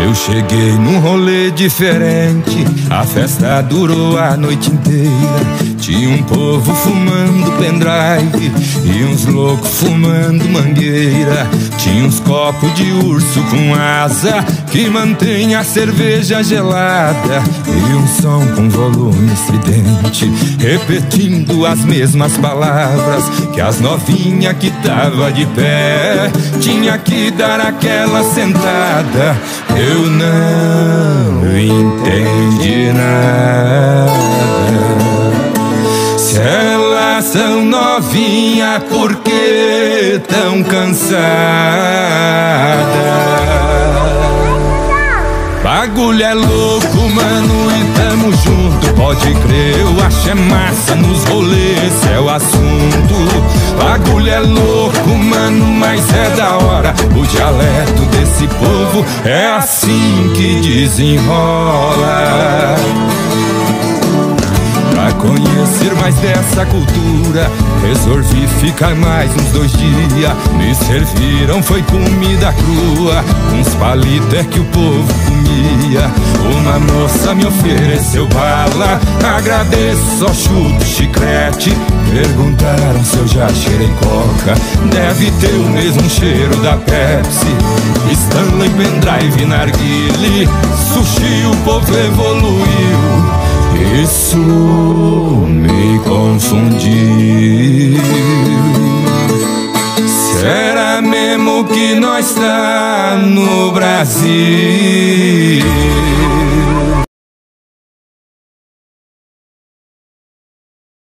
Eu cheguei num rolê diferente, a festa durou a noite inteira. Tinha um povo fumando pendrive e uns loucos fumando mangueira. Tinha uns copos de urso com asa que mantém a cerveja gelada, e um som com volume estridente repetindo as mesmas palavras que as novinhas que tava de pé tinha que dar aquela sentada. Eu não entendi nada. Se elas são novinhas, por que tão cansadas? Bagulho é louco, mano, e tamo junto. Pode crer, eu acho é massa nos rolês, esse é o assunto. Bagulho é louco, mano, mas é da hora. O dialeto desse povo é assim que desenrola. Pra conhecer mais dessa cultura, resolvi ficar mais uns 2 dias. Me serviram, foi comida crua, uns palitos é que o povo comia. Uma moça me ofereceu bala, agradeço, só chuto chiclete. Perguntaram se eu já cheirei coca, deve ter o mesmo cheiro da Pepsi. Stanley, pendrive, narguile, sushi, o povo evoluiu. Isso me confundiu. Será mesmo que nós tá no Brasil?